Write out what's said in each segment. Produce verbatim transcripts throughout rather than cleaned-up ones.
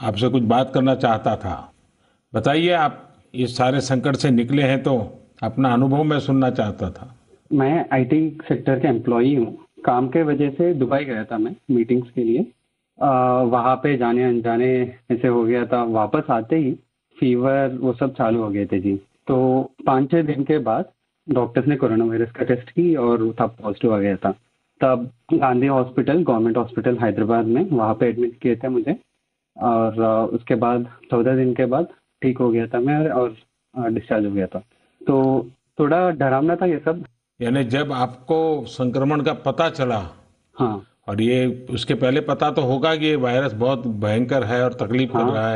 आपसे कुछ बात करना चाहता था। बताइए, आप इस सारे संकट से निकले हैं तो अपना अनुभव मैं सुनना चाहता था। मैं आईटी सेक्टर का एम्प्लॉई हूँ। काम के वजह से दुबई गया था मैं मीटिंग्स के लिए। अ, वहाँ पे जाने अनजाने ऐसे हो गया था। वापस आते ही फीवर वो सब चालू हो गए थे जी। तो पाँच छः दिन के बाद डॉक्टर्स ने कोरोना वायरस का टेस्ट की और तब पॉजिटिव आ गया था। तब Gandhi hospital, government hospital Hyderabad में, वहाँ पे एडमिट किए थे मुझे। और अ, उसके बाद चौदह दिन के बाद ठीक हो गया था मैं और डिस्चार्ज हो गया था। तो थोड़ा डरावना था ये सब। यानी जब आपको संक्रमण का पता चला, हाँ, और ये उसके पहले पता तो होगा कि ये वायरस बहुत भयंकर है और तकलीफ कर हाँ, रहा है,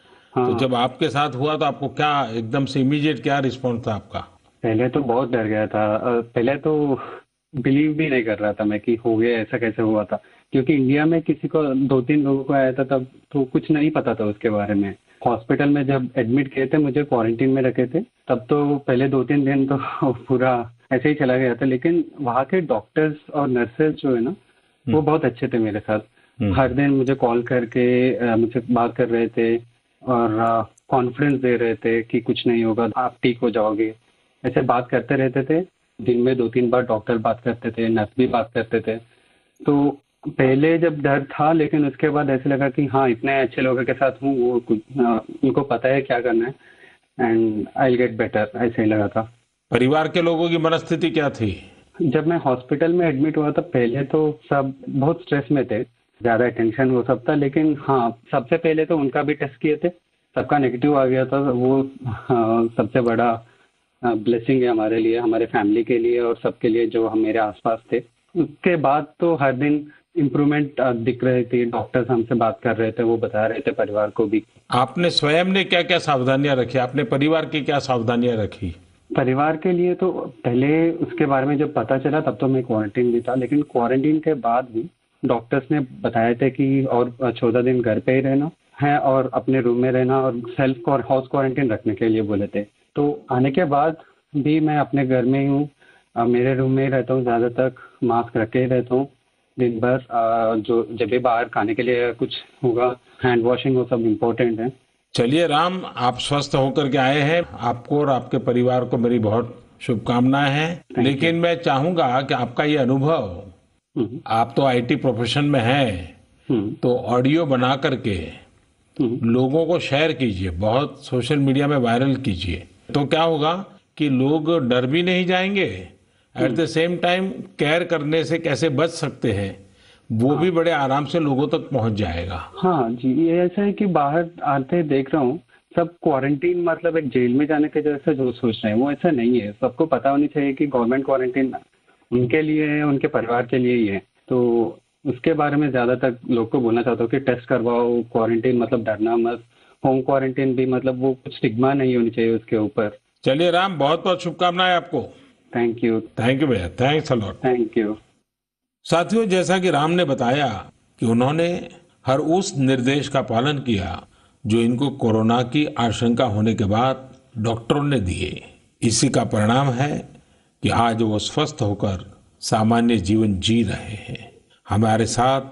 तो हाँ। जब आपके साथ हुआ तो आपको क्या एकदम से इमीडिएट क्या रिस्पॉन्स था आपका? पहले तो बहुत डर गया था। अ, पहले तो बिलीव भी नहीं कर रहा था मैं कि हो गया, ऐसा कैसे हुआ था। क्योंकि इंडिया में किसी को दो तीन लोगों को आया था तब तो कुछ नहीं पता था उसके बारे में। हॉस्पिटल में जब एडमिट किए थे, मुझे क्वारंटीन में रखे थे, तब तो पहले दो तीन दिन तो पूरा ऐसे ही चला गया था। लेकिन वहाँ के डॉक्टर्स और नर्सेज जो है ना, वो हम्म। बहुत अच्छे थे मेरे साथ। हम्म। हर दिन मुझे कॉल करके अ, मुझसे बात कर रहे थे और कॉन्फिडेंस दे रहे थे कि कुछ नहीं होगा, आप ठीक हो जाओगे। ऐसे बात करते रहते थे। दिन में दो तीन बार डॉक्टर बात करते थे, नर्स भी बात करते थे। तो पहले जब डर था, लेकिन उसके बाद ऐसे लगा कि हाँ, इतने अच्छे लोगों के साथ हूँ, वो कुछ अ, उनको पता है क्या करना है and I will get better, ऐसे ही लगा था। परिवार के लोगों की मनस्थिति क्या थी? जब मैं हॉस्पिटल में एडमिट हुआ था, पहले तो सब बहुत स्ट्रेस में थे, ज़्यादा टेंशन वो सब था। लेकिन हाँ, सबसे पहले तो उनका भी टेस्ट किए थे, सबका नेगेटिव आ गया था। वो हाँ, सबसे बड़ा ब्लेसिंग है हमारे लिए, हमारे फैमिली के लिए और सबके लिए जो हम मेरे आसपास थे। उसके बाद तो हर दिन इम्प्रूवमेंट दिख रही थी। डॉक्टर्स हमसे बात कर रहे थे, वो बता रहे थे परिवार को भी। आपने स्वयं ने क्या क्या सावधानियां रखी, आपने परिवार की क्या सावधानियां रखी? परिवार के लिए तो पहले उसके बारे में जब पता चला तब तो मैं क्वारंटीन भी था, लेकिन क्वारंटीन के बाद भी डॉक्टर्स ने बताया था कि और चौदह दिन घर पे ही रहना है और अपने रूम में रहना और सेल्फ और हाउस क्वारंटीन रखने के लिए बोले थे। तो आने के बाद भी मैं अपने घर में ही हूँ। अ, मेरे रूम में ही रहता हूँ, ज़्यादा तक मास्क रख के ही रहता हूँ दिन भर। अ, जो जब भी बाहर खाने के लिए कुछ होगा, हैंड वॉशिंग वो सब इम्पोर्टेंट है। चलिए राम, आप स्वस्थ होकर के आए हैं, आपको और आपके परिवार को मेरी बहुत शुभकामनाएं हैं। Thank you. लेकिन मैं चाहूंगा कि आपका ये अनुभव, हम्म, आप तो आईटी प्रोफेशन में हैं, हम्म, तो ऑडियो बना करके हम्म, लोगों को शेयर कीजिए, बहुत सोशल मीडिया में वायरल कीजिए। तो क्या होगा कि लोग डर भी नहीं जाएंगे, at hmm. The same time care करने से कैसे बच सकते हैं वो भी हाँ, बड़े आराम से लोगों तक पहुंच जाएगा। हाँ जी, ये ऐसा है कि बाहर आते देख रहा हूँ, सब क्वारंटीन मतलब एक जेल में जाने के जैसे जो सोच रहे हैं, वो ऐसा नहीं है। सबको पता होनी चाहिए कि गवर्नमेंट क्वारंटीन उनके लिए है, उनके परिवार के लिए ही है। तो उसके बारे में ज़्यादा तक लोग को बोलना चाहता हूँ कि टेस्ट करवाओ। क्वारंटीन मतलब डरना मत। होम क्वारंटीन भी मतलब वो कुछ स्टिग्मा नहीं होनी चाहिए उसके ऊपर। चलिए राम, बहुत बहुत शुभकामनाएं आपको। Thank you. थैंक यू भैया, thanks a lot. Thank you. साथियों, जैसा कि राम ने बताया कि उन्होंने हर उस निर्देश का पालन किया जो इनको कोरोना की आशंका होने के बाद डॉक्टरों ने दिए। इसी का परिणाम है कि आज वो स्वस्थ होकर सामान्य जीवन जी रहे हैं। हमारे साथ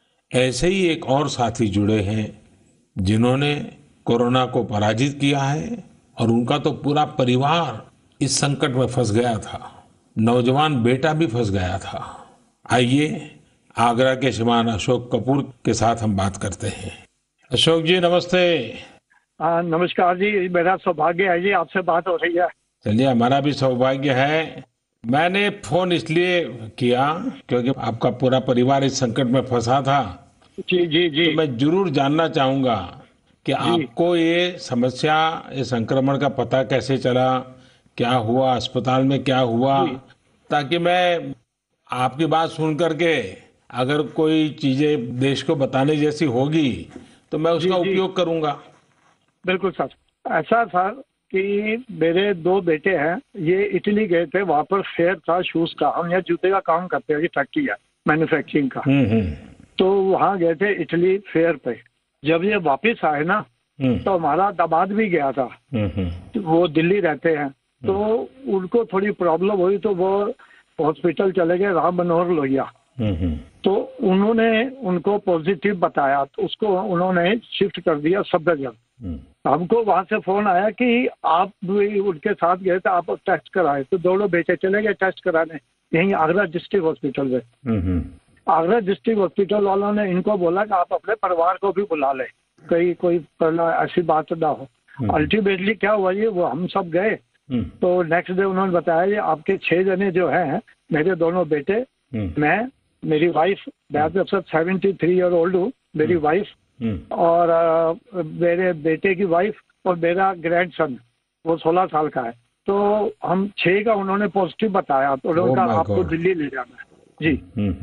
ऐसे ही एक और साथी जुड़े हैं जिन्होंने कोरोना को पराजित किया है, और उनका तो पूरा परिवार इस संकट में फंस गया था। नौजवान बेटा भी फंस गया था। आइए, आगरा के श्रीमान अशोक कपूर के साथ हम बात करते हैं। अशोक जी, नमस्ते। हाँ, नमस्कार जी। मेरा सौभाग्य है जी, आपसे बात हो रही है। चलिए, हमारा भी सौभाग्य है। मैंने फोन इसलिए किया क्योंकि आपका पूरा परिवार इस संकट में फंसा था। जी जी जी। तो मैं जरूर जानना चाहूंगा कि जी आपको ये समस्या, ये संक्रमण का पता कैसे चला, क्या हुआ, अस्पताल में क्या हुआ, जी। ताकि मैं आपकी बात सुन करके अगर कोई चीजें देश को बताने जैसी होगी तो मैं उसका जी जी। उपयोग करूंगा। बिल्कुल सर। ऐसा सर कि मेरे दो बेटे हैं, ये इटली गए थे, वहाँ पर फेयर था शूज का। हम यहाँ जूते का काम करते हैं, ये फैक्ट्री है मैन्युफैक्चरिंग का। हम्म। हम्म। तो वहाँ गए थे इटली फेयर पे। जब ये वापस आए ना, हम्म। तो हमारा दामाद भी गया था। हम्म। हम्म। तो वो दिल्ली रहते हैं, तो उनको थोड़ी प्रॉब्लम हुई, तो वो हॉस्पिटल चले गए, राम मनोहर लोहिया। हम्म। हम्म। तो उन्होंने उनको पॉजिटिव बताया, तो उसको उन्होंने शिफ्ट कर दिया सफदरजंग। हमको वहां से फोन आया कि आप भी उनके साथ गए थे, आप टेस्ट कराए, तो दोनों बेटे चले गए टेस्ट कराने यहीं आगरा डिस्ट्रिक्ट हॉस्पिटल में। आगरा डिस्ट्रिक्ट हॉस्पिटल वालों ने इनको बोला कि आप अपने परिवार को भी बुला ले, कहीं कोई ऐसी बात ना हो। अल्टीमेटली क्या हुआ ये, वो हम सब गए तो नेक्स्ट डे उन्होंने बताया ये आपके छह जने जो हैं, मेरे दोनों बेटे, मैं, मेरी वाइफ, मैं अब सेवेंटी थ्री ईयर ओल्ड हूँ, मेरी वाइफ और आ, मेरे बेटे की वाइफ और मेरा ग्रैंडसन वो सोलह साल का है। तो हम छह का उन्होंने पॉजिटिव बताया, तो उन्होंने कहा आपको दिल्ली ले जाना है जी।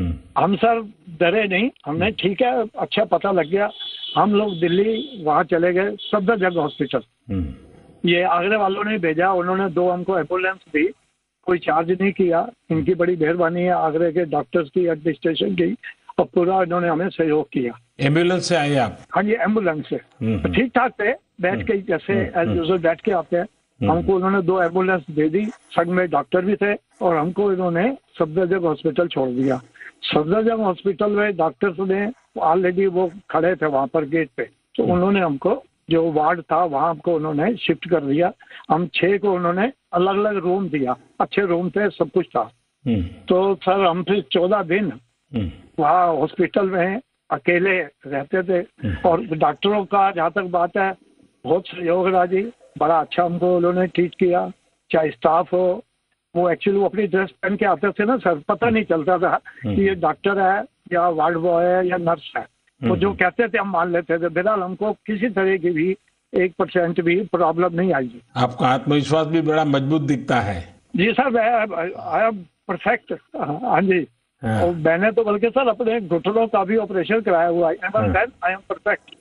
हम सर डरे नहीं, हमने ठीक है अच्छा पता लग गया, हम लोग दिल्ली वहाँ चले गए सफदरजंग हॉस्पिटल। ये आगरे वालों ने भेजा, उन्होंने दो हमको एम्बुलेंस दी, कोई चार्ज नहीं किया, इनकी बड़ी मेहरबानी है आगरे के डॉक्टर्स की, एडमिनिस्ट्रेशन की, और पूरा इन्होंने हमें सहयोग किया। एम्बुलेंस से आए आप? हाँ जी एम्बुलेंस से, तो ठीक ठाक थे, बैठ के जैसे एज यूजुअल बैठ के आते हैं। हमको उन्होंने दो एम्बुलेंस दे दी, संग में डॉक्टर भी थे, और हमको इन्होंने सफदरजंग हॉस्पिटल छोड़ दिया। सफदरजंग हॉस्पिटल में डॉक्टर्स ने ऑलरेडी वो खड़े थे वहाँ पर गेट पे, तो उन्होंने हमको जो वार्ड था वहाँ हमको उन्होंने शिफ्ट कर दिया। हम छह को उन्होंने अलग अलग रूम दिया, अच्छे रूम थे, सब कुछ था। तो सर हम फिर चौदह दिन वहाँ हॉस्पिटल में अकेले रहते थे, और डॉक्टरों का जहाँ तक बात है बहुत सहयोग रहा जी, बड़ा अच्छा हमको उन्होंने ट्रीट किया। चाहे स्टाफ हो, वो एक्चुअली वो अपनी ड्रेस पहन के आते थे ना सर, पता नहीं चलता था कि ये डॉक्टर है या वार्ड बॉय है या नर्स है, तो जो कहते थे हम मान लेते थे। फिलहाल हमको किसी तरह की भी एक परसेंट भी प्रॉब्लम नहीं आई। आपका आत्मविश्वास भी बड़ा मजबूत दिखता है। जी सर, आई एम परफेक्ट। हाँ जी, और मैंने तो बल्कि सर अपने घुटनों का भी ऑपरेशन कराया हुआ है, आई एम परफेक्ट।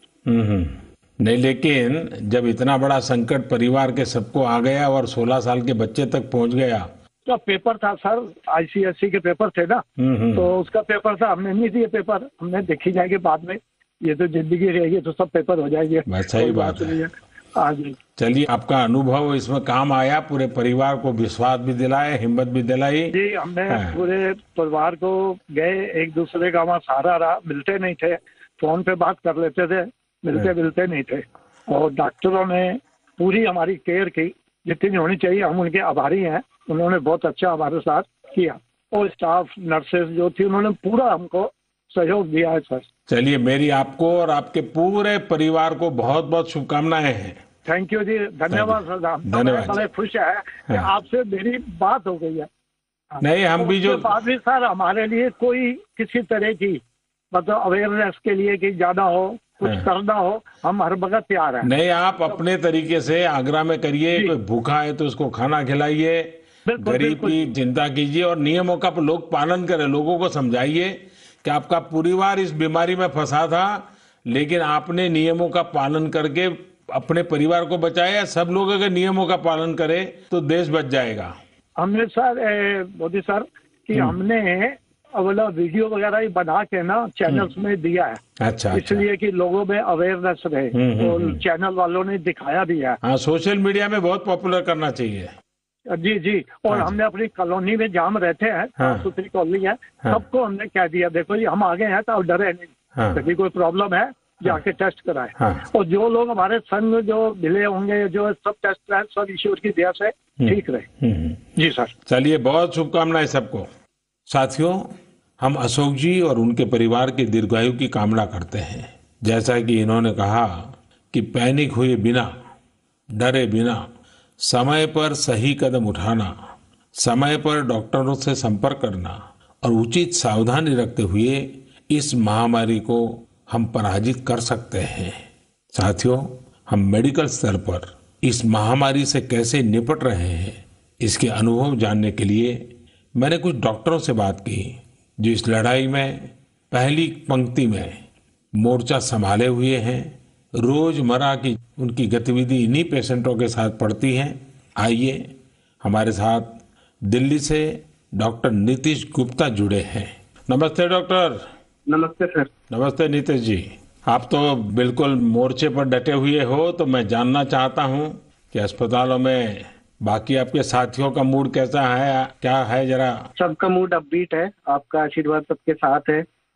नहीं, लेकिन जब इतना बड़ा संकट परिवार के सबको आ गया और सोलह साल के बच्चे तक पहुंच गया, तो पेपर था सर, आईसीएससी के पेपर थे ना, तो उसका पेपर था, हमने नहीं दिए पेपर, हमने देखी जाएगी बाद में, ये तो जिंदगी रहेगी तो सब पेपर हो जाएंगे। सही बात है। हाँ जी, चलिए, आपका अनुभव इसमें काम आया, पूरे परिवार को विश्वास भी दिलाया, हिम्मत भी दिलाई जी। हमने हाँ। पूरे परिवार को गए, एक दूसरे का हमारा सहारा रहा, मिलते नहीं थे, फोन पे बात कर लेते थे, मिलते मिलते नहीं थे, और डॉक्टरों ने पूरी हमारी केयर की जितनी होनी चाहिए, हम उनके आभारी हैं। उन्होंने बहुत अच्छा हमारे साथ किया, और स्टाफ नर्सेज जो थी उन्होंने पूरा हमको सहयोग दिया है सर। चलिए, मेरी आपको और आपके पूरे परिवार को बहुत बहुत शुभकामनाएं हैं। थैंक यू जी, धन्यवाद सर। धन्यवाद। बड़े खुश है कि हाँ। आपसे मेरी बात हो गई है। नहीं, हम भी जो बाद भी सर हमारे लिए कोई किसी तरह की मतलब अवेयरनेस के लिए कि जाना हो, कुछ हाँ। करना हो, हम हर वक्त तैयार हैं। नहीं, आप अपने तरीके से आगरा में करिए, कोई भूखा है तो उसको खाना खिलाइए, गरीब की चिंता कीजिए, और नियमों का लोग पालन करें, लोगों को समझाइए कि आपका परिवार इस बीमारी में फंसा था, लेकिन आपने नियमों का पालन करके अपने परिवार को बचाया। सब लोग अगर नियमों का पालन करें तो देश बच जाएगा। हमने सर मोदी सर कि हमने अवला वीडियो वगैरह ही बना के ना चैनल्स में दिया है। अच्छा, इसलिए कि लोगों में अवेयरनेस रहे, और चैनल वालों ने दिखाया भी है। हाँ, सोशल मीडिया में बहुत पॉपुलर करना चाहिए। जी जी, और हाँ, हमने अपनी कॉलोनी में जहाँ हम रहते हैं, हाँ, सुथरी कॉलोनी है, हाँ, सबको हमने कह दिया देखो जी हम आगे हैं तो आप डरे नहीं, हाँ, कभी कोई प्रॉब्लम है जाके टेस्ट कराए। हाँ, और जो लोग हमारे संग जो मिले होंगे, जो सब टेस्ट कराए, सब ईश्वर की दया से ठीक रहे। जी सर। चलिए, बहुत शुभकामनाएं सबको। साथियों, हम अशोक जी और उनके परिवार की दीर्घायु की कामना करते हैं। जैसा कि इन्होंने कहा कि पैनिक हुए बिना, डरे बिना, समय पर सही कदम उठाना, समय पर डॉक्टरों से संपर्क करना और उचित सावधानी रखते हुए इस महामारी को हम पराजित कर सकते हैं। साथियों, हम मेडिकल स्तर पर इस महामारी से कैसे निपट रहे हैं, इसके अनुभव जानने के लिए मैंने कुछ डॉक्टरों से बात की जो इस लड़ाई में पहली पंक्ति में मोर्चा संभाले हुए हैं। रोजमर्रा की उनकी गतिविधि इन्हीं पेशेंटों के साथ पड़ती हैं। आइए, हमारे साथ दिल्ली से डॉक्टर नीतीश गुप्ता जुड़े हैं। नमस्ते डॉक्टर। नमस्ते सर। नमस्ते नीतीश जी, आप तो बिल्कुल मोर्चे पर डटे हुए हो, तो मैं जानना चाहता हूं कि अस्पतालों में बाकी आपके साथियों का मूड कैसा है, क्या है? जरा। सबका मूड अपबीट है, आपका आशीर्वाद सबके साथ है।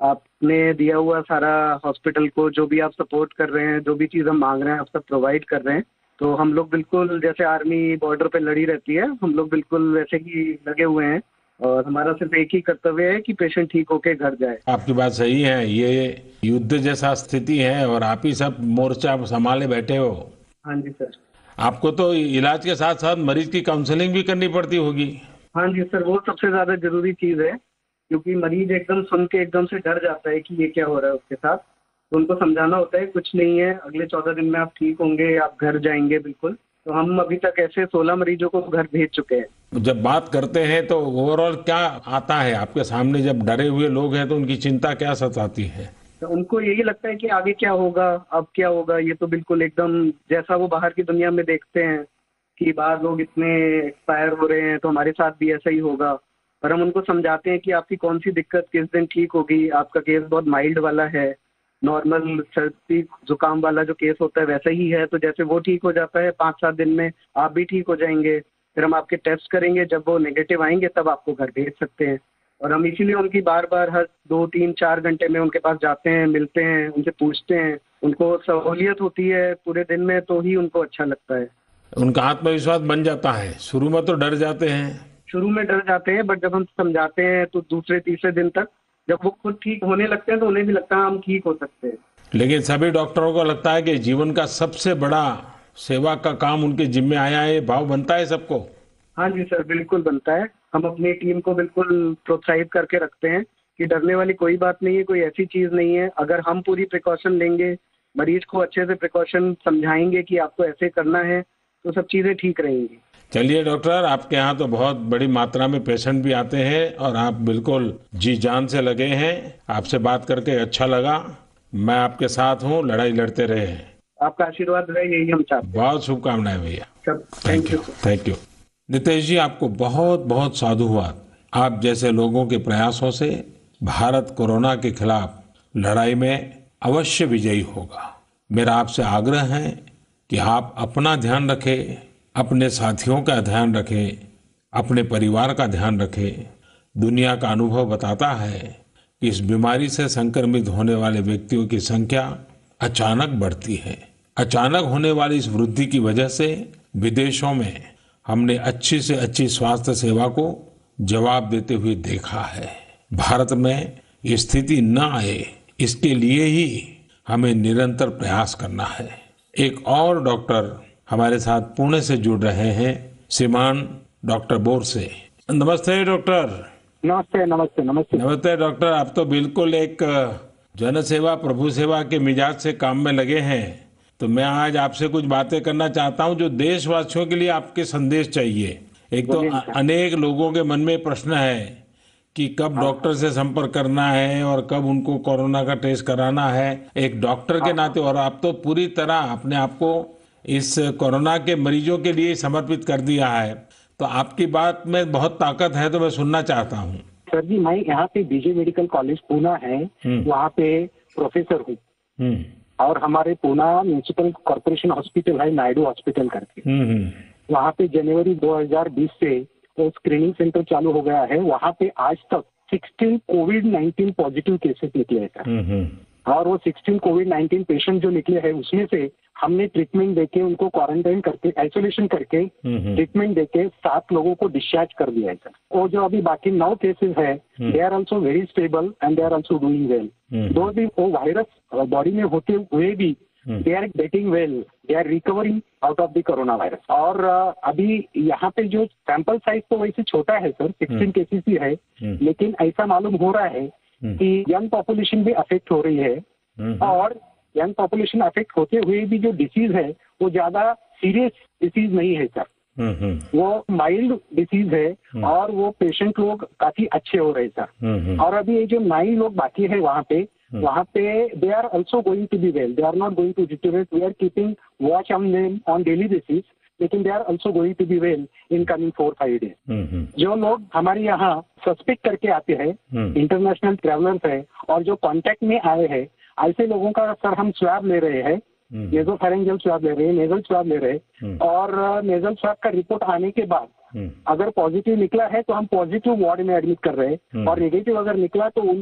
आपने दिया हुआ सारा हॉस्पिटल को, जो भी आप सपोर्ट कर रहे हैं, जो भी चीज़ हम मांग रहे हैं, आप सब प्रोवाइड कर रहे हैं। तो हम लोग बिल्कुल जैसे आर्मी बॉर्डर पे लड़ी रहती है, हम लोग बिल्कुल वैसे ही लगे हुए हैं और हमारा सिर्फ एक ही कर्तव्य है कि पेशेंट ठीक होके घर जाए। आपकी बात सही है, ये युद्ध जैसा स्थिति है और आप ही सब मोर्चा संभाले बैठे हो। हाँ जी सर। आपको तो इलाज के साथ साथ मरीज की काउंसलिंग भी करनी पड़ती होगी। हाँ जी सर, वो सबसे ज़्यादा ज़रूरी चीज़ है, क्योंकि मरीज एकदम सुन के एकदम से डर जाता है कि ये क्या हो रहा है उसके साथ। तो उनको समझाना होता है कुछ नहीं है, अगले चौदह दिन में आप ठीक होंगे, आप घर जाएंगे बिल्कुल। तो हम अभी तक ऐसे सोलह मरीजों को घर भेज चुके हैं। जब बात करते हैं तो ओवरऑल क्या आता है आपके सामने? जब डरे हुए लोग हैं तो उनकी चिंता क्या सताती है? तो उनको यही लगता है कि आगे क्या होगा, अब क्या होगा। ये तो बिल्कुल एकदम जैसा वो बाहर की दुनिया में देखते हैं कि बाहर लोग इतने एक्सपायर हो रहे हैं, तो हमारे साथ भी ऐसा ही होगा। पर हम उनको समझाते हैं कि आपकी कौन सी दिक्कत किस दिन ठीक होगी, आपका केस बहुत माइल्ड वाला है, नॉर्मल सर्दी जुकाम वाला जो केस होता है वैसा ही है। तो जैसे वो ठीक हो जाता है पाँच सात दिन में, आप भी ठीक हो जाएंगे। फिर हम आपके टेस्ट करेंगे, जब वो नेगेटिव आएंगे तब आपको घर भेज सकते हैं। और हम इसीलिए उनकी बार बार हर दो तीन चार घंटे में उनके पास जाते हैं, मिलते हैं, उनसे पूछते हैं। उनको सहूलियत होती है पूरे दिन में तो ही उनको अच्छा लगता है। उनका आत्मविश्वास बन जाता है। शुरू में तो डर जाते हैं, शुरू में डर जाते हैं, बट जब हम समझाते हैं तो दूसरे तीसरे दिन तक जब वो खुद ठीक होने लगते हैं तो उन्हें भी लगता है हम ठीक हो सकते हैं। लेकिन सभी डॉक्टरों को लगता है कि जीवन का सबसे बड़ा सेवा का काम उनके जिम्मे आया है, भाव बनता है सबको। हाँ जी सर, बिल्कुल बनता है। हम अपनी टीम को बिल्कुल प्रोत्साहित करके रखते हैं कि डरने वाली कोई बात नहीं है, कोई ऐसी चीज़ नहीं है। अगर हम पूरी प्रिकॉशन लेंगे, मरीज को अच्छे से प्रिकॉशन समझाएंगे कि आपको ऐसे करना है, तो सब चीज़ें ठीक रहेंगी। चलिए डॉक्टर, आपके यहाँ तो बहुत बड़ी मात्रा में पेशेंट भी आते हैं और आप बिल्कुल जी जान से लगे हैं। आपसे बात करके अच्छा लगा। मैं आपके साथ हूँ, लड़ाई लड़ते रहे। आपका आशीर्वाद रहे, यही हम चाहते हैं। बहुत शुभकामनाएं भैया। Thank you. Thank you Nitesh ji, आपको बहुत बहुत साधुवाद। आप जैसे लोगों के प्रयासों से भारत कोरोना के खिलाफ लड़ाई में अवश्य विजयी होगा। मेरा आपसे आग्रह है कि आप अपना ध्यान रखें, अपने साथियों का ध्यान रखें, अपने परिवार का ध्यान रखें। दुनिया का अनुभव बताता है कि इस बीमारी से संक्रमित होने वाले व्यक्तियों की संख्या अचानक बढ़ती है। अचानक होने वाली इस वृद्धि की वजह से विदेशों में हमने अच्छी से अच्छी स्वास्थ्य सेवा को जवाब देते हुए देखा है। भारत में ये स्थिति न आए, इसके लिए ही हमें निरंतर प्रयास करना है। एक और डॉक्टर हमारे साथ पुणे से जुड़ रहे हैं, श्रीमान डॉक्टर बोरसे। नमस्ते डॉक्टर। नमस्ते नमस्ते नमस्ते नमस्ते डॉक्टर। आप तो बिल्कुल एक जन सेवा प्रभु सेवा के मिजाज से काम में लगे हैं। तो मैं आज आपसे कुछ बातें करना चाहता हूं जो देशवासियों के लिए आपके संदेश चाहिए। एक तो अनेक लोगों के मन में प्रश्न है कि कब डॉक्टर से संपर्क करना है और कब उनको कोरोना का टेस्ट कराना है। एक डॉक्टर के नाते, और आप तो पूरी तरह अपने आप को इस कोरोना के मरीजों के लिए समर्पित कर दिया है। तो आपकी बात में बहुत ताकत है, तो मैं सुनना चाहता हूँ। सर जी, मैं यहाँ पे बीजे मेडिकल कॉलेज पूना है, वहाँ पे प्रोफेसर हूँ। और हमारे पूना म्यूनिसिपल कॉर्पोरेशन हॉस्पिटल है, नायडू हॉस्पिटल करके, वहाँ पे जनवरी दो हज़ार बीस से तो स्क्रीनिंग सेंटर चालू हो गया है। वहाँ पे आज तक सोलह कोविड नाइन्टीन पॉजिटिव केसेस निकले हैं सर। और वो सोलह कोविड नाइन्टीन पेशेंट जो निकले हैं उसमें से हमने ट्रीटमेंट देके उनको क्वारंटाइन करके आइसोलेशन करके ट्रीटमेंट देके सात लोगों को डिस्चार्ज कर दिया है सर। और जो अभी बाकी नौ केसेस है, they are also very stable and they are also doing well. Though भी वो वायरस बॉडी में होते हुए भी they are getting well, they are recovering out of the corona virus. और uh, अभी यहाँ पे जो सैंपल साइज तो वैसे छोटा है सर, सिक्सटीन केसेस ही है, लेकिन ऐसा मालूम हो रहा है कि यंग पॉपुलेशन भी अफेक्ट हो रही है। और यंग पॉपुलेशन अफेक्ट होते हुए भी जो डिसीज है वो ज्यादा सीरियस डिसीज नहीं है सर, वो माइल्ड डिसीज है और वो पेशेंट लोग काफी अच्छे हो रहे सर। और अभी ये जो नाइन लोग बाकी है वहाँ पे वहाँ पे they are also going to be well, they are not going to deteriorate, we are keeping watch on them on daily basis, लेकिन they are also going to be well in coming four five days. जो लोग हमारे यहाँ suspect करके आते हैं, international travellers है और जो कॉन्टेक्ट में आए हैं, ऐसे लोगों का सर हम स्वैब ले रहे हैं, नेजोफेरेंजियल स्वैब ले रहे हैं, नेजल स्वैब ले रहे हैं। और नेजल स्वैब का रिपोर्ट आने के बाद अगर पॉजिटिव निकला है तो हम पॉजिटिव वार्ड में एडमिट कर रहे हैं, और नेगेटिव अगर निकला तो उनको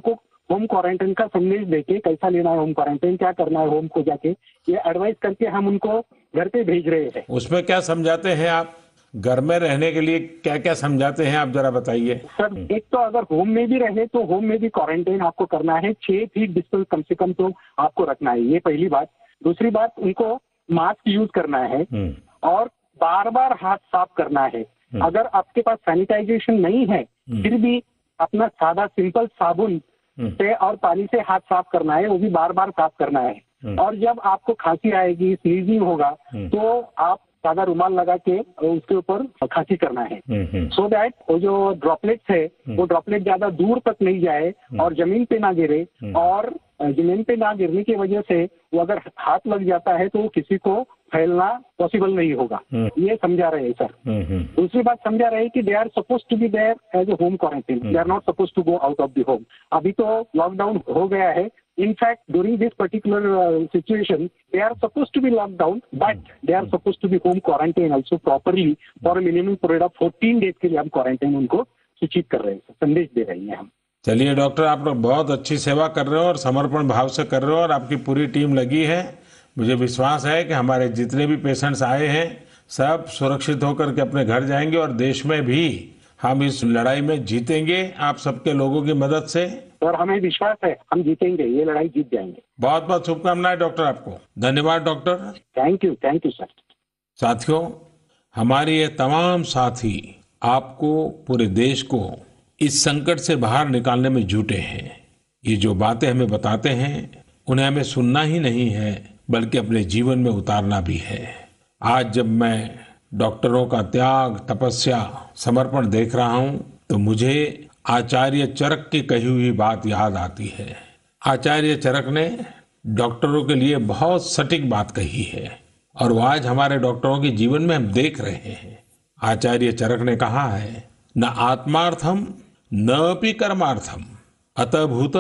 होम क्वारंटाइन का संदेश देके कैसा लेना है होम क्वारंटाइन, क्या करना है होम को जाके, ये एडवाइस करके हम उनको घर पे भेज रहे हैं। उसमें क्या समझाते हैं आप? घर में रहने के लिए क्या क्या समझाते हैं आप जरा बताइए। सर एक तो अगर होम में भी रहे तो होम में भी क्वारंटाइन आपको करना है, छह फीट डिस्टेंस कम से कम तो आपको रखना है, ये पहली बात। दूसरी बात, उनको मास्क यूज करना है और बार बार हाथ साफ करना है। अगर आपके पास सैनिटाइजेशन नहीं है फिर भी अपना सादा सिंपल साबुन से और पानी से हाथ साफ करना है, वो भी बार बार साफ करना है। और जब आपको खांसी आएगी, स्नीजिंग होगा, तो आप सादा रुमाल लगा के उसके ऊपर खांसी करना है, सो दैट वो जो ड्रॉपलेट्स है वो ड्रॉपलेट ज्यादा दूर तक नहीं जाए और जमीन पे ना गिरे, और जमीन पे ना गिरने की वजह से वो अगर हाथ लग जाता है तो वो किसी को फैलना पॉसिबल नहीं होगा। ये समझा रहे हैं सर। दूसरी बात समझा रहे हैं कि they are suppose to be there as a home quarantine, they are not suppose to go out of the home. अभी तो लॉकडाउन हो गया है, in fact during this particular uh, situation they are supposed to be locked down, but they are supposed to be home quarantine also properly for a minimum period of fourteen days के लिए हम quarantine उनको सूचित कर रहे हैं, संदेश दे रहे हैं हम। चलिए डॉक्टर, आप लोग बहुत अच्छी सेवा कर रहे हो और समर्पण भाव से कर रहे हो और आपकी पूरी टीम लगी है। मुझे विश्वास है कि हमारे जितने भी पेशेंट्स आए हैं सब सुरक्षित होकर के अपने घर जाएंगे और देश में भी हम इस लड़ाई में जीतेंगे आप सबके लोगों की मदद से। और हमें विश्वास है हम जीतेंगे, ये लड़ाई जीत जाएंगे। बहुत बहुत शुभकामनाएं डॉक्टर आपको। धन्यवाद doctor. Thank you, thank you sir. साथियों, हमारे ये तमाम साथी आपको, पूरे देश को इस संकट से बाहर निकालने में जुटे हैं। ये जो बातें हमें बताते हैं उन्हें हमें सुनना ही नहीं है बल्कि अपने जीवन में उतारना भी है। आज जब मैं डॉक्टरों का त्याग, तपस्या, समर्पण देख रहा हूं तो मुझे आचार्य चरक की कही हुई बात याद आती है। आचार्य चरक ने डॉक्टरों के लिए बहुत सटीक बात कही है और वो आज हमारे डॉक्टरों के जीवन में हम देख रहे हैं। आचार्य चरक ने कहा है, न आत्मार्थम न अपि कर्मार्थम अतभूत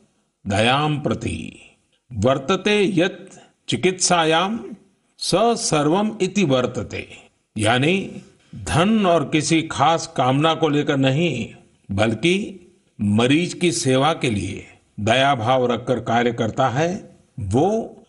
दयाम प्रति वर्तते यत् चिकित्सायाम स सर्वम इति वर्तते। यानी धन और किसी खास कामना को लेकर नहीं बल्कि मरीज की सेवा के लिए दया भाव रखकर कार्य करता है, वो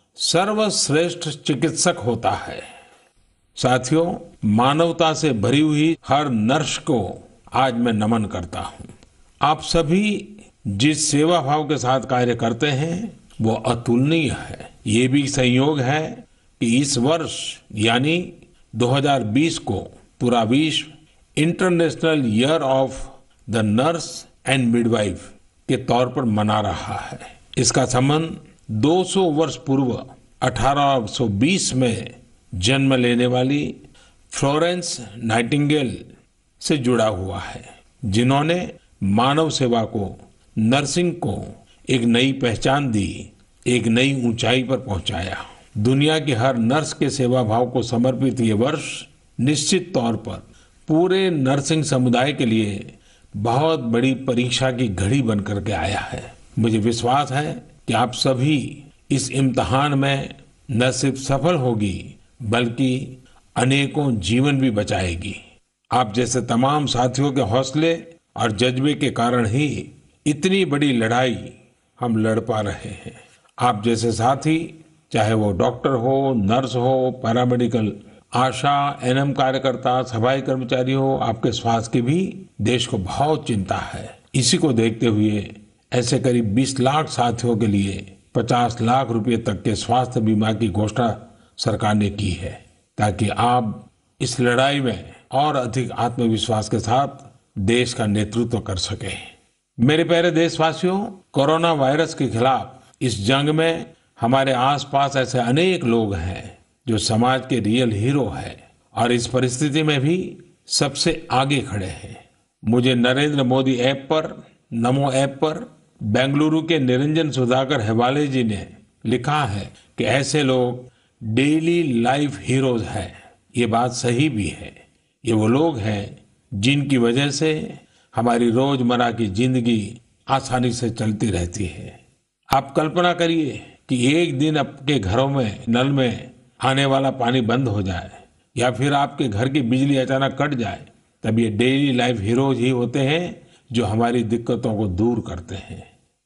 सर्वश्रेष्ठ चिकित्सक होता है। साथियों, मानवता से भरी हुई हर नर्स को आज मैं नमन करता हूं। आप सभी जिस सेवा भाव के साथ कार्य करते हैं वो अतुलनीय है। ये भी संयोग है कि इस वर्ष यानी दो हज़ार बीस को पूरा विश्व international year of the nurse and midwife के तौर पर मना रहा है। इसका संबंध दो सौ वर्ष पूर्व अठारह सौ बीस में जन्म लेने वाली फ्लोरेंस नाइटिंगेल से जुड़ा हुआ है, जिन्होंने मानव सेवा को, नर्सिंग को एक नई पहचान दी, एक नई ऊंचाई पर पहुंचाया। दुनिया की हर नर्स के सेवा भाव को समर्पित ये वर्ष निश्चित तौर पर पूरे नर्सिंग समुदाय के लिए बहुत बड़ी परीक्षा की घड़ी बन करके आया है। मुझे विश्वास है कि आप सभी इस इम्तिहान में न सिर्फ सफल होगी बल्कि अनेकों जीवन भी बचाएगी। आप जैसे तमाम साथियों के हौसले और जज्बे के कारण ही इतनी बड़ी लड़ाई हम लड़ पा रहे हैं। आप जैसे साथी, चाहे वो डॉक्टर हो, नर्स हो, पैरामेडिकल, आशा, एनएम कार्यकर्ता, सफाई कर्मचारी हो, आपके स्वास्थ्य की भी देश को बहुत चिंता है। इसी को देखते हुए ऐसे करीब बीस लाख साथियों के लिए पचास लाख रुपए तक के स्वास्थ्य बीमा की घोषणा सरकार ने की है, ताकि आप इस लड़ाई में और अधिक आत्मविश्वास के साथ देश का नेतृत्व कर सके। मेरे प्यारे देशवासियों, कोरोना वायरस के खिलाफ इस जंग में हमारे आसपास ऐसे अनेक लोग हैं जो समाज के रियल हीरो हैं और इस परिस्थिति में भी सबसे आगे खड़े हैं। मुझे नरेंद्र मोदी ऐप पर, नमो ऐप पर बेंगलुरु के निरंजन सुधाकर हेवाले जी ने लिखा है कि ऐसे लोग डेली लाइफ हीरोज हैं। ये बात सही भी है। ये वो लोग हैं जिनकी वजह से हमारी रोजमर्रा की जिंदगी आसानी से चलती रहती है। आप कल्पना करिए कि एक दिन आपके घरों में नल में आने वाला पानी बंद हो जाए या फिर आपके घर की बिजली अचानक कट जाए, तब ये डेली लाइफ हीरोज ही होते हैं जो हमारी दिक्कतों को दूर करते हैं।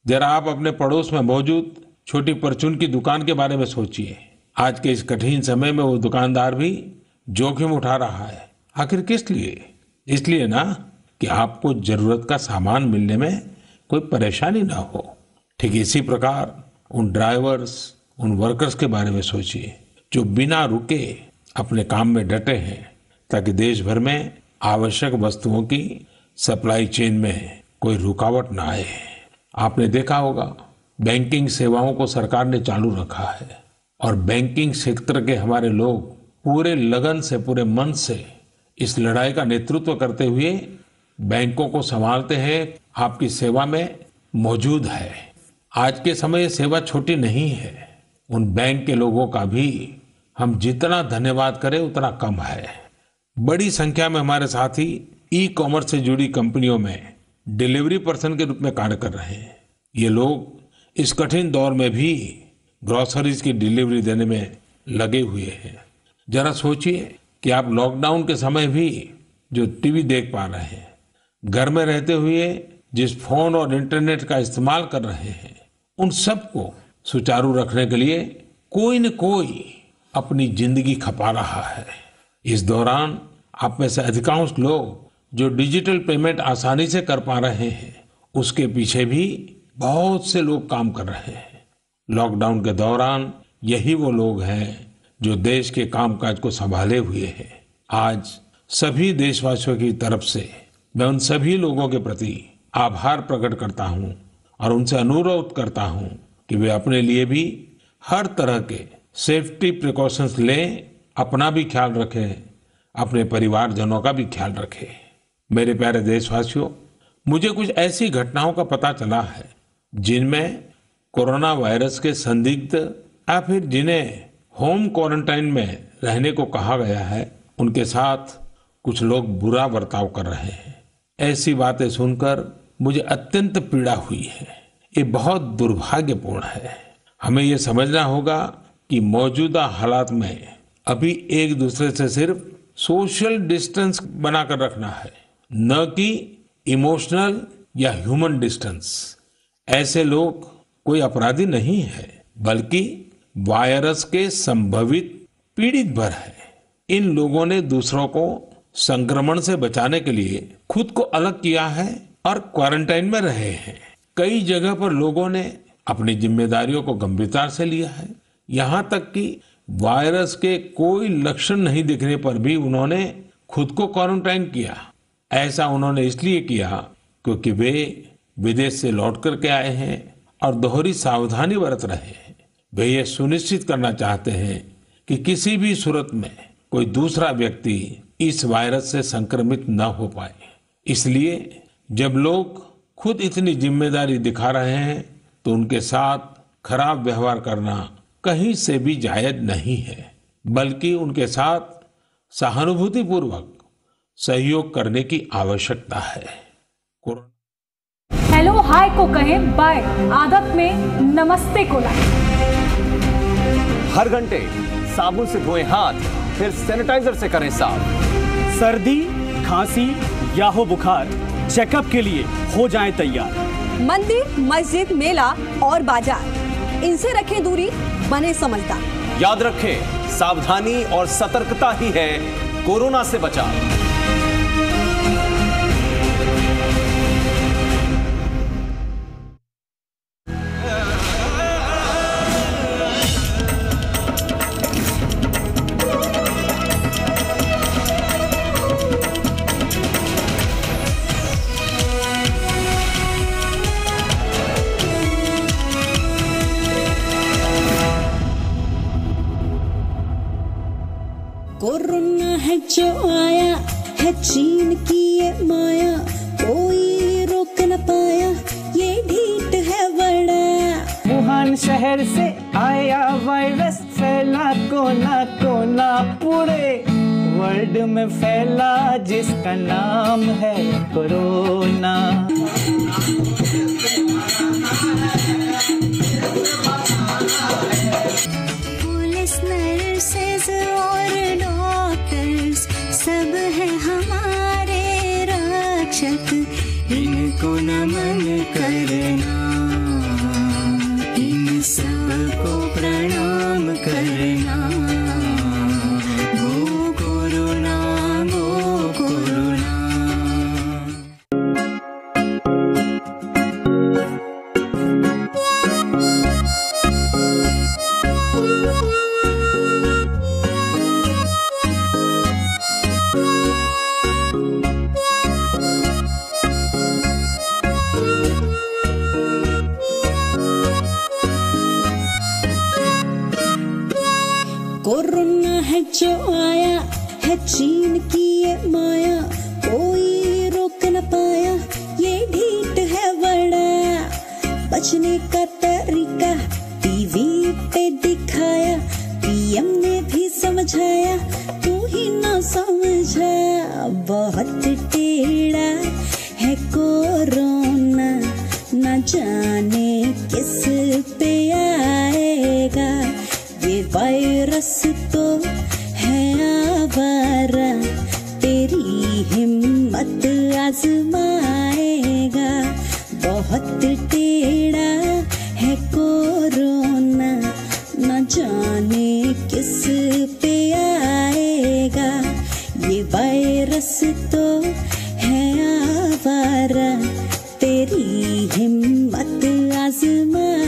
जरा आप अपने पड़ोस में मौजूद छोटी परचून की दुकान के बारे में सोचिए। आज के इस कठिन समय में वो दुकानदार भी जोखिम उठा रहा है। आखिर किस लिए? इसलिए ना कि आपको जरूरत का सामान मिलने में कोई परेशानी ना हो। ठीक इसी प्रकार उन ड्राइवर्स, उन वर्कर्स के बारे में सोचिए जो बिना रुके अपने काम में डटे हैं ताकि देश भर में आवश्यक वस्तुओं की सप्लाई चेन में कोई रुकावट ना आए। आपने देखा होगा बैंकिंग सेवाओं को सरकार ने चालू रखा है और बैंकिंग क्षेत्र के हमारे लोग पूरे लगन से, पूरे मन से इस लड़ाई का नेतृत्व करते हुए बैंकों को संभालते हैं, आपकी सेवा में मौजूद है। आज के समय ये सेवा छोटी नहीं है। उन बैंक के लोगों का भी हम जितना धन्यवाद करें उतना कम है। बड़ी संख्या में हमारे साथी ई कॉमर्स से जुड़ी कंपनियों में डिलीवरी पर्सन के रूप में कार्य कर रहे हैं। ये लोग इस कठिन दौर में भी ग्रोसरीज की डिलीवरी देने में लगे हुए हैं। जरा सोचिए कि आप लॉकडाउन के समय भी जो टीवी देख पा रहे हैं, घर में रहते हुए जिस फोन और इंटरनेट का इस्तेमाल कर रहे हैं, उन सबको सुचारू रखने के लिए कोई न कोई अपनी जिंदगी खपा रहा है। इस दौरान आप में से अधिकांश लोग जो डिजिटल पेमेंट आसानी से कर पा रहे हैं, उसके पीछे भी बहुत से लोग काम कर रहे हैं। लॉकडाउन के दौरान यही वो लोग हैं जो देश के कामकाज को संभाले हुए हैं। आज सभी देशवासियों की तरफ से मैं उन सभी लोगों के प्रति आभार प्रकट करता हूं और उनसे अनुरोध करता हूं कि वे अपने लिए भी हर तरह के सेफ्टी प्रिकॉशंस लें, अपना भी ख्याल रखें, अपने परिवारजनों का भी ख्याल रखें। मेरे प्यारे देशवासियों, मुझे कुछ ऐसी घटनाओं का पता चला है जिनमें कोरोना वायरस के संदिग्ध या फिर जिन्हें होम क्वारंटाइन में रहने को कहा गया है, उनके साथ कुछ लोग बुरा बर्ताव कर रहे हैं। ऐसी बातें सुनकर मुझे अत्यंत पीड़ा हुई है। ये बहुत दुर्भाग्यपूर्ण है। हमें ये समझना होगा कि मौजूदा हालात में अभी एक दूसरे से सिर्फ सोशल डिस्टेंस बनाकर रखना है, न कि इमोशनल या ह्यूमन डिस्टेंस। ऐसे लोग कोई अपराधी नहीं है, बल्कि वायरस के संभवित पीड़ित भर है। इन लोगों ने दूसरों को संक्रमण से बचाने के लिए खुद को अलग किया है और क्वारंटाइन में रहे हैं। कई जगह पर लोगों ने अपनी जिम्मेदारियों को गंभीरता से लिया है। यहाँ तक कि वायरस के कोई लक्षण नहीं दिखने पर भी उन्होंने खुद को क्वारंटाइन किया। ऐसा उन्होंने इसलिए किया क्योंकि वे विदेश से लौट करके आए हैं और दोहरी सावधानी बरत रहे हैं। वे ये सुनिश्चित करना चाहते हैं कि किसी भी सूरत में कोई दूसरा व्यक्ति इस वायरस से संक्रमित न हो पाए। इसलिए जब लोग खुद इतनी जिम्मेदारी दिखा रहे हैं तो उनके साथ खराब व्यवहार करना कहीं से भी जायज नहीं है, बल्कि उनके साथ सहानुभूतिपूर्वक सहयोग करने की आवश्यकता है। हेलो हाय को कहें बाय, आदत में नमस्ते को लाएं। हर घंटे साबुन से धोएं हाथ, फिर सैनिटाइजर से करें साफ। सर्दी, खांसी या हो बुखार, चेकअप के लिए हो जाएं तैयार। मंदिर, मस्जिद, मेला और बाजार, इनसे रखें दूरी, बने समझदार। याद रखें, सावधानी और सतर्कता ही है कोरोना से बचाव। कोरोना है जो आया है चीन की ये माया, कोई रोक न पाया, ये ढीठ है बड़ा। वुहान शहर से आया वायरस, फैला कोना कोना पूरे वर्ल्ड में फैला, जिसका नाम है कोरोना। पुलिस, नर्सेस और डॉक्टर्स सब है हमारे रक्षक, इनको नमन करना। कोरोना है जो आया है चीन की ये माया, कोई रोक न पाया, ये ढीठ है बड़ा। बचने का तरीका टीवी पे दिखाया, पीएम ने भी समझाया, तू ही ना समझा। बहुत टेढ़ा है कोरोना, न जाने किस पे आएगा। ये वायरस तो है आवारा, तेरी हिम्मत आजमाएगा। बहुत टेढ़ा है कोरोना, न जाने किस पे आएगा। ये वायरस तो है आवारा, तेरी हिम्मत आजमा